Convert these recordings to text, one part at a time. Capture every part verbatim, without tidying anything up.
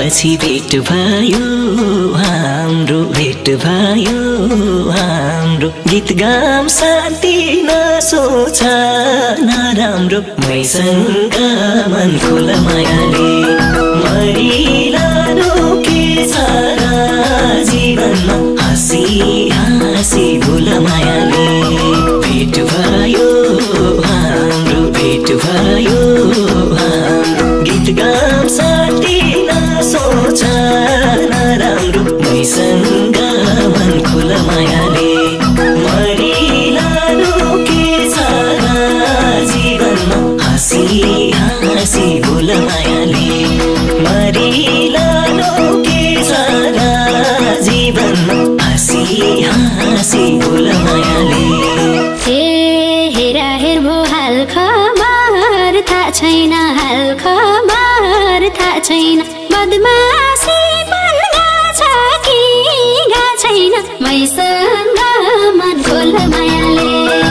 पछि भेट भयो हाम्रो भेट भयो हाम्रो गीत गाम शान्ति नसोच नराम्रो मैसँग मन खुल मायाले मरिलानु के छ र जीवनमा हाँसी हाँसी भुल मायाले भेट भयो हाम्रो भेट भयो हाम्रो गीत गाम शान्ति नसोच नराम्रो मैसँग मन खुल मायाले मरिलानु के छ र जीवनमा हाँसी हाँसी भुल मायाले मरिलानु के छ र जीवनमा हाँसी हाँसी भुल मायाले हे हेरा हेर भो हाल खबर थाहा छैन हाल खबर थाहा छैन बदमासी पनि गाछ कि गा छैन मैसँग मन खोल मायाले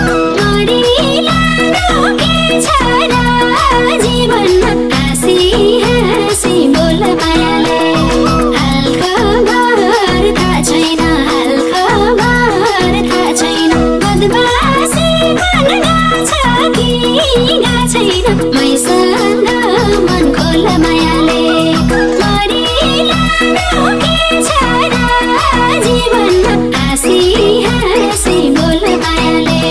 मरिलानु के छ र जीवनमा हाँसी हाँसी बोल मायाले हाल खबर थाहा छैन हाल खबर थाहा छैन बदमासी पनि गाछ कि गा छैन मैसँग मन खोल मायाले मरिलानु के छ र जीवनमा हाँसी हाँसी बोल मायाले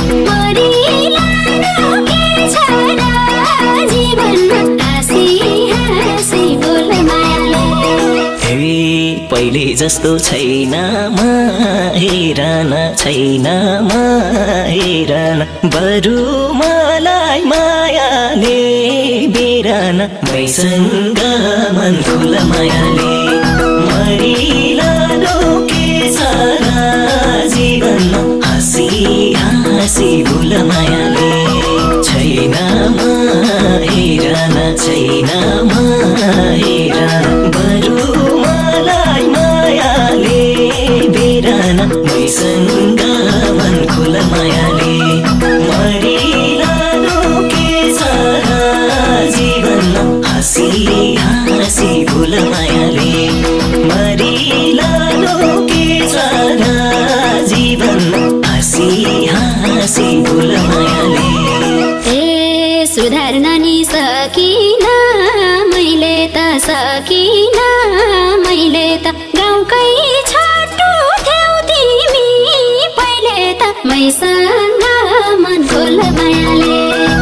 मरिलानु के छ र जीवनमा हाँसी हाँसी बोल मायाले हे पहिले जस्तो छैन म हेरन छैन म हेरन बरु मलाई मायाले बेरन मैसँग मन खुल मायाले मरिलानु के छ र जीवनमा हाँसी हाँसी भुल मायाले छैन म हेरन छैन म हेरन बरु मलाई मायाले बेरन मैसँग मन खुल मायाले मरिलानु के छ र जीवनमा हाँसी हाँसी भुल मायाले मरिलानु के छ र जीवनमा हाँसी हाँसी भुल मायाले ए सुधार्न नि सकिन मैले त सकिन मैले त गाउँकै छोटो थियौ तिमी पहिले त मैसँग मन खोल मायाले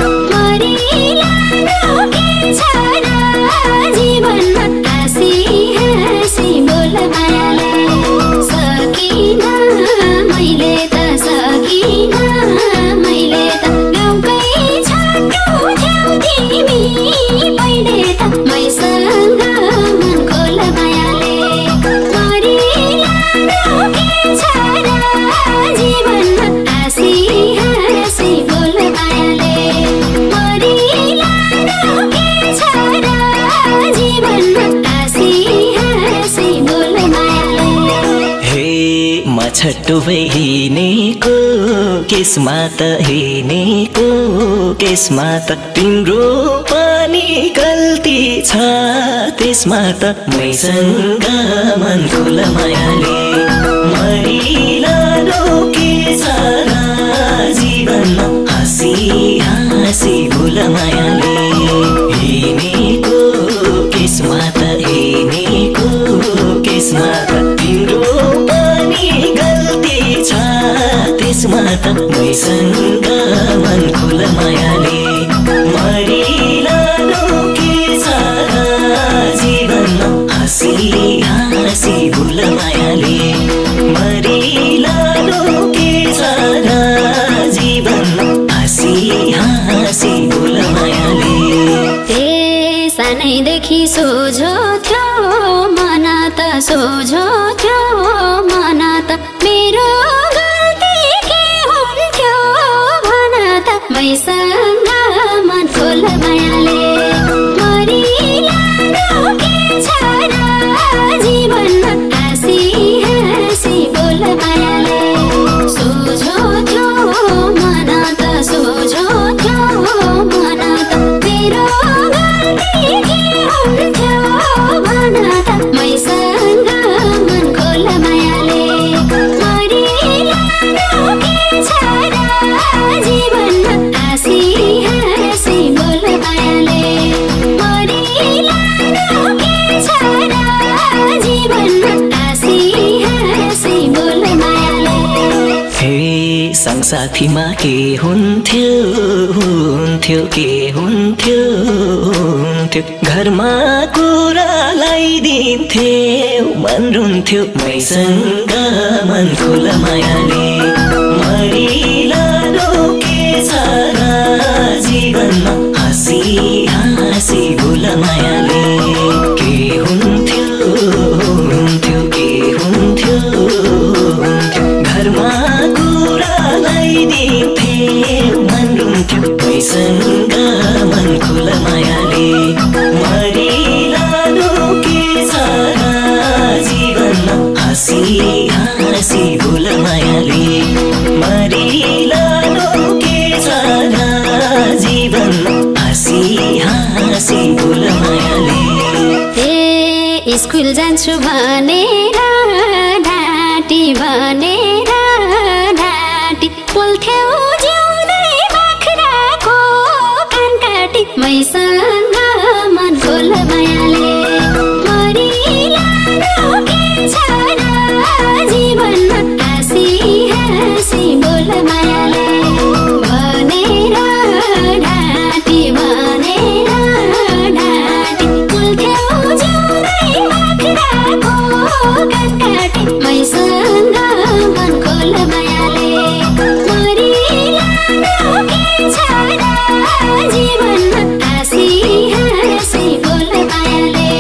मरिलानु के छ र जीवनमा हाँसी हाँसी बोल मायाले सकिन मैले त सकिन मैले त गाउँकै छोटो थियौ तिमी पहिले त मैसँग मन खोल मायाले मरिलानु के छ र जीवनमा हाँसी हाँसी बोल मायाले मरिलानु के छ र जीवनमा हाँसी हाँसी बोल मायाले हे म छट्टु भई हिँडेको केसमा त हिँडेको केसमा त तिम्रो पनि गल्ती छ त्यसमा त मैसँग मन खुल मायाले मरिलानु के छ र जीवनमा हाँसी हाँसी भुल मायाले हिँडेको केसमा त हिँडेको केसमा त तिम्रो पनि गल्ती छ त्यसमा त मैसँग मन खुल मायाले मरिलानु के छ र जीवनमा हाँसी हाँसी भुल मायाले मरिलानु के छ र जीवनमा हाँसी हाँसी भुल मायाले ए सानैदेखि सोझो थियो मन त सोझो थियो मन त मेरो गल्ती के हुन्थ्यो भन त मैसँग मन खोल मायाले मरिलानु के छ र जीवनमा हाँसी हाँसी बोल मायाले सोझो थियो मन त सोझो थियो मन त मेरो गल्ती के हुन्थ्यो भन साथीमा के हुन्थ्यो हुन्थ्यो के हुन्थ्यो हुन्थ्यो घरमा कुरा लगाइदिन्थ्यो मन रुन्थ्यो मैसँग मन खुला मायाले मरिलानो के छ र जीवनमा हाँसी हाँसी भुला मायाले के हुन्थ्यो हुन्थ्यो के हुन्थ्यो हुन्थ्यो घरमा कुरा लगाइदिन्थ्यो मन रुन्थ्यो मैसँग मन खुला मायाले मरिलानो के छ र जीवनमा हाँसी हाँसी भुला मायाले मरिलानो के छ र जीवनमा हाँसी हाँसी भुला मायाले ए स्कुल जान्छु भनेर ढाँटी भनेर ढाँटी बोल्थ्यौ जिउँदै बाख्राको कान काटी मैसँग मन खोला मायाले मरिलानो के छ र जीवनमा हाँसी हाँसी बोला मायाले भनेर ढाँटी भनेर ढाँटी बोल्थ्यौ जिउँदै बाख्राको कान काटी मैसँग मन खोला मायाले मरिलानो के छ र जीवनमा हाँसी हाँसी बोला मायाले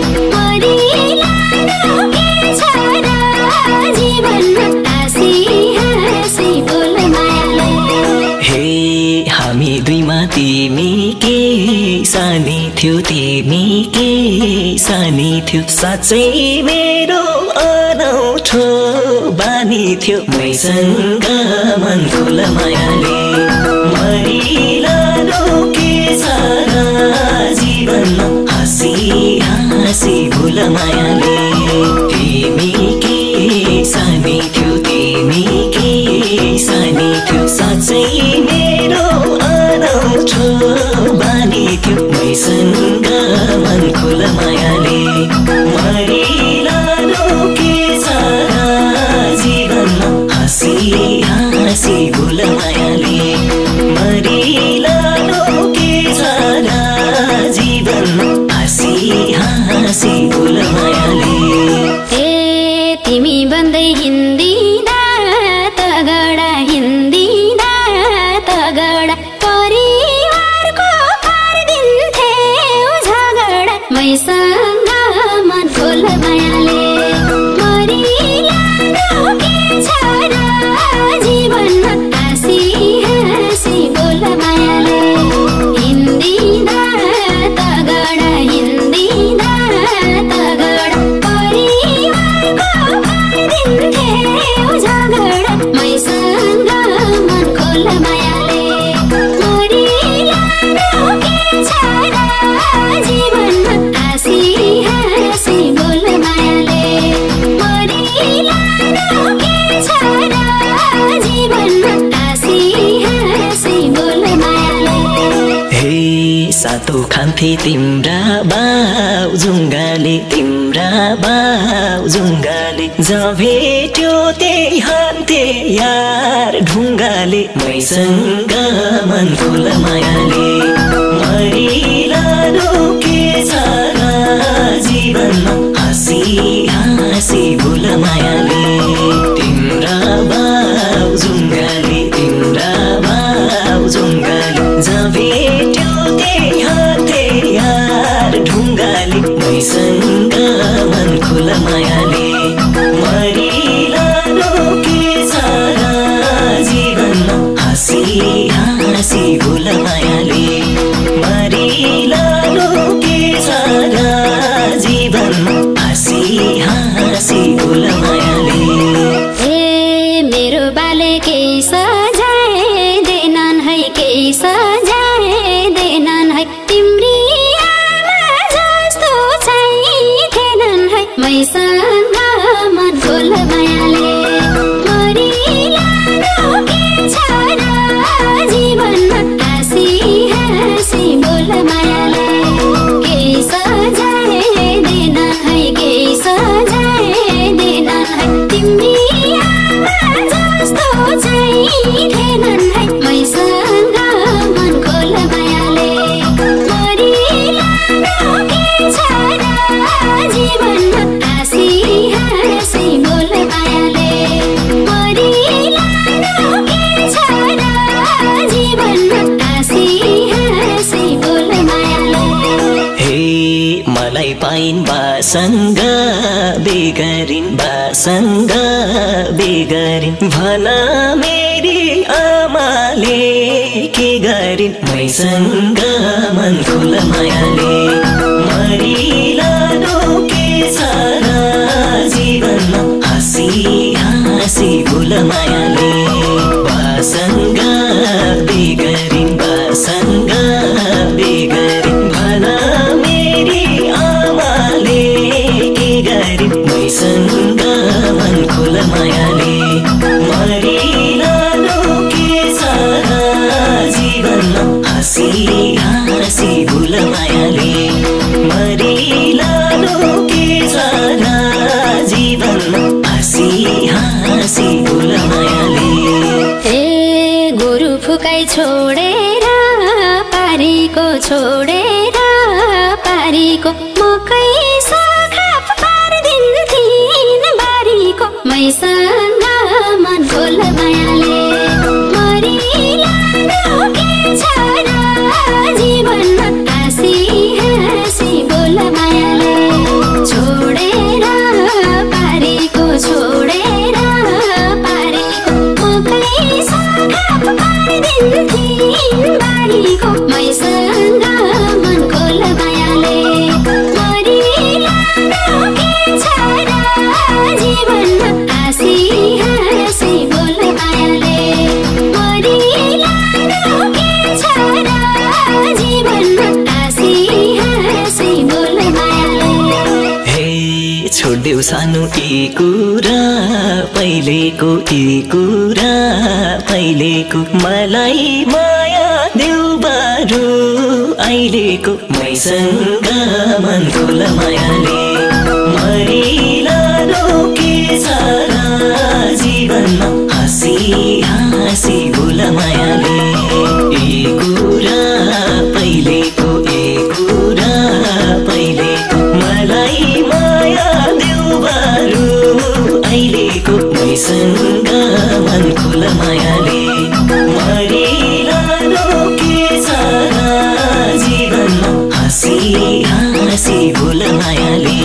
मरिलानो के छ र जीवनमा हाँसी हाँसी बोला मायाले हे हामी दुईमा तिमी के सानी थियो तिमी के सानी थियो साँच्चै मेरो अनौठो बानी थियो मैसँग मन खुला मायाले मरिलानो के छ र जीवनमा हाँसी हाँसी भुला मायाले तिमी के सानी थियो तिमी के सानी थियो साँच्चै मेरो अनौठो बानी थियो मैसँग मन खुला मायाले मरिलानो के छ र जीवनमा हाँसी हाँसी भुला मायाले मरिलानो के छ र जीवनमा हाँसी हाँसी भुला मायाले ए तिमी बन्दै हिँड्दिँदा तगडा हिँड्दिँदा तगडा परिवारको पारिदिन्थ्यौ झगडा मैसँग मन खोला मायाले मरिलानो के छ र जीवनमा हाँसी हाँसी बोला मायाले हिँड्दिँदा तगडा हिँड्दिँदा तगडा परिवारको पारिदिन्थ्यौ झगडा मैसँग मन खोला मायाले मरिलानो के छ र जीवनमा हाँसी हाँसी बोला मायाले मरिलानो के छ र जीवनमा हाँसी हाँसी बोला मायाले हे सातो खान्थे तिम्रा बाउ जुङ्गाले तिम्रा बाउ जुङ्गाले ज भेट्यो त्यही हान्थे यार ढुङ्गाले मैसँग मन खुला मायाले मरिलानो के छ र जीवनमा हाँसी हाँसी भुला मायाले तिम्रा बाउ जुङ्गाले तिम्रा बाउ जुङ्गाले ज भेट्यो त्यही हान्थे यार ढुङ्गाले मैसँग मन खुला मायाले मरिलानो के छ र जीवनमा हाँसी हाँसी भुला मायाले मरिलानो के छ र जीवनमा हाँसी हाँसी भुला मायाले ए मेरो बाले के सजाए देनन् है के सजाए देनन् है तिम्री आमा जस्तो छैनन् है मैसँग मन खोला मायाले मरिलानो के छ र जीवनमा हाँसी हाँसी बोला मायाले के सजाए देनन् है के सजाए देनन् है तिम्री आमा जस्तो छैनन् थिएनन् है मैसँग मन खोल मायाले मरिलानु के छ र जीवनमा हाँसी हाँसी बोल मायाले मरिलानु के छ र जीवनमा हाँसी हाँसी बोल मायाले हे मलाई पाइन् बासँग बेगरिन् बासँग बेगरिन् भन मेरी आमाले के गरिन् मैसँग मन खोल मायाले मरिलानु के छ र जीवनमा हाँसी हाँसी बोल मायाले बासँग बेगरिन् बासँग बेगरिन् भन मेरी आमाले के गरिन् मैसँग मन खोल मायाले मरिलानु के छ र जीवनमा हाँसी हाँसी बोल मायाले मरिलानु के छ र जीवनमा हाँसी हाँसी बोल मायाले ए गोरु फुकाइ छोडेर पारीको छोडेर पारीको मकै साखा पारिदिन्थिन् बारीको मैसँग मन खोल मायाले मरिलानु के छ र जीवनमा हाँसी हाँसी बोल मायाले छोडेर पारीको छोडेर पारीको मकै साखा पारिदिन्थिन् बारीको मैसँग मन खोल मायाले मरिलानु के छ र जीवनमा हाँसी हाँसी बोल मायाले मरिलानु के छ र जीवनमा हाँसी हाँसी बोल मायाले हे छोड्देऊ सानो यी कुरा पहिलेको यी कुरा पहिलेको मलाई माया देऊ बरु अहिलेको मैसँग मन खोल मायाले मरिलानु के छ र जीवनमा हाँसी हाँसी बोल मायाले यी कुरा पहिलेको यी कुरा पहिलेको मलाई माया देऊ बरु अहिलेको मैसँग मन खोल मायाले मरिलानु के छ र जीवनमा हाँसी हाँसी बोल मायाले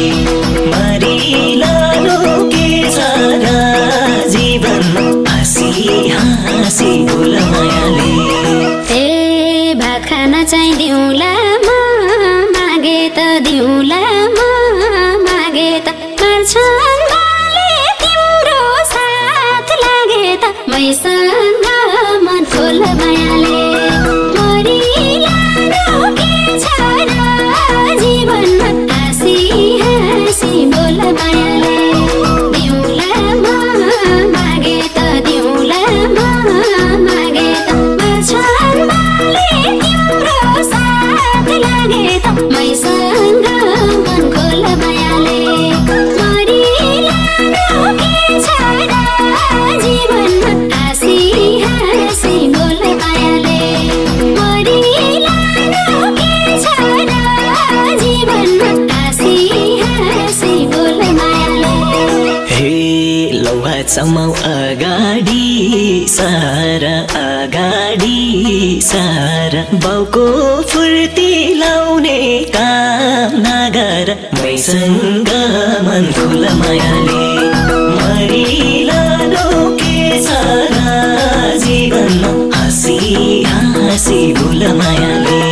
मरिलानु के छ र जीवनमा हाँसी हाँसी बोल मायाले ए भात खान चाहिँ दिउँला म मागे त दिउँला म मागे त मार्छन् गाले तिम्रो साथ लागे त मैसँग मन खोल मायाले मरिलानु के छ र जीवनमा हाँसी हाँसी बोल मायाले दिउँला म मागे त दिउँला म मागे त मार्छन् गाले तिम्रो साथ लागे त मैसँग मन खोल मायाले मरिलानु के छ र जीवनमा हाँसी हाँसी बोल मायाले मरिलानु के छ र जीवनमा हाँसी हाँसी बोल मायाले हे लौहा चमाउ अगाडि सारा अगाडि सारा बाउको फुर्ती लाउने काम नगर मैसँग मन खोल मायाले मरिलानु के छ र जीवनमा हाँसी हाँसी बोल मायाले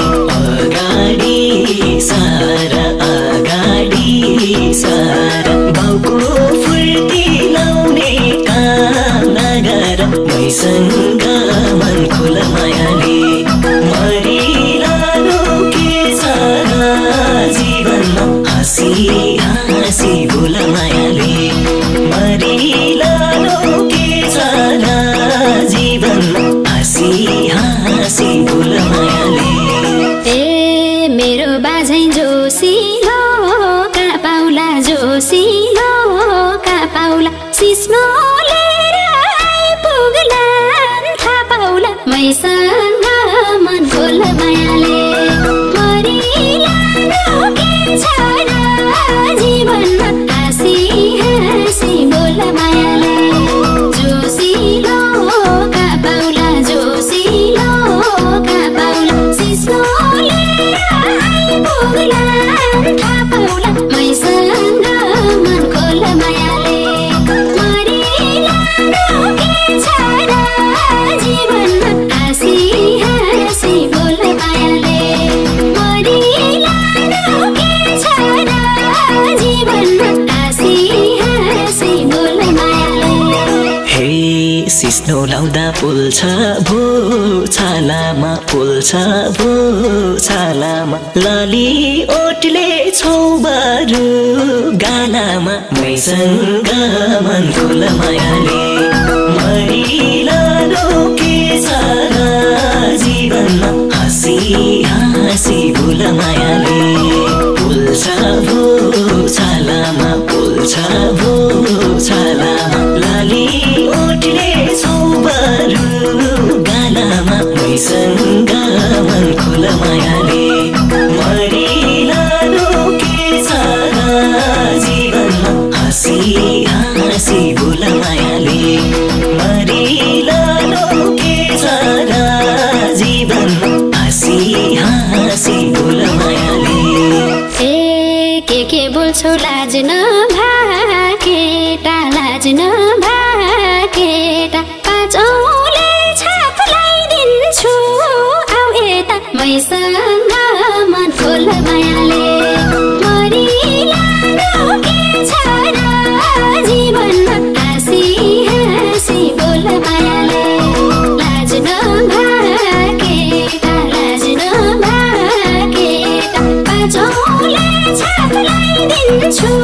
अगाडि सारा अगाडि सारा बाउको फुर्ती लाउने काम नगर मैसँग मन खोल मायाले मरिलानु के छ र जीवनमा हाँसी हाँसी बोल मायाले मरिलानु के छ र जीवनमा हाँसी हाँसी बोल मायाले ए मेरो बाझै जोसिलो कहाँ पाउला जोसिलो कहाँ पाउला सिस्नो लिएर आइपुग्ला छ र जीवनमा हाँसी हाँसी बोल मायाले जोसिलो का पाउला जोसिलो का पाउला सिस्नोले आइपुग्ला थाहा पाउला मैसँग मन खोल मायाले मरिला के छ र जीवनमा हाँसी हाँसी बोल मायाले मरिला के छ र जीवनमा हाँसी हाँसी बोल मायाले हे सिस्नो लाउँदा पोल्छ भो छालामा पोल्छ भो छालामा लाली ओटले छौबारु गालामा मैसँग मन खोल मायाले मरिलानो के छ र जीवनमा हाँसी हाँसी बोल मायाले पोल्छ भो छालामा पोल्छ भो छालामा लाली ओटले छौबारु गालामा मैसँग मन खोल मायाले मरिलानो के छ र जीवनमा हाँसी हाँसी बोल मायाले मरिलानो के छ र जीवनमा हाँसी हाँसी बोल मायाले ए के के बोल्छौ लाज नभाकेटा लाज नभाकेटा पाँचौले छाप लगाइदिन्छु आऊ यता मैसँग मन खोल मायाले मरिलानो के छ र जीवनमा हाँसी हाँसी बोल मायाले लाज नभाकेटा लाज नभाकेटा पाँचौले छाप लगाइदिन्छु